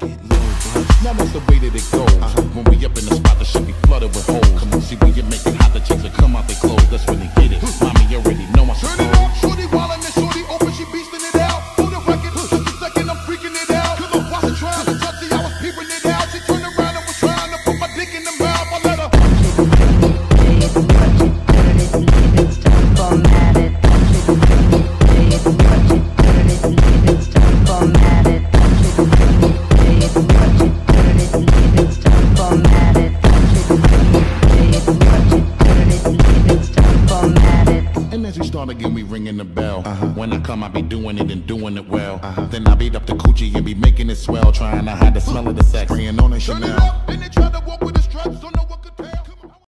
Get low, blood. Now that's the way that it goes. When we up in the spot, the shit be flooded with holes. Come on, see when you make it hot, the chicks will come out they clothes. That's when they get it. Mommy already know I Turn it up, shorty wildin' and shorty open, she beastin' it out. For the record, just a second, I'm freaking it out. Cause I wasn't trying to touch it, I was peeping it out. She turned around and was trying to put my dick in the mouth. I let her And as we start again, we ringing the bell. When I come, I be doing it and doing it well. Then I beat up the coochie and be making it swell, trying to hide the smell of the sex, spraying on the turn it Chanel. up, then they try to walk with the straps on the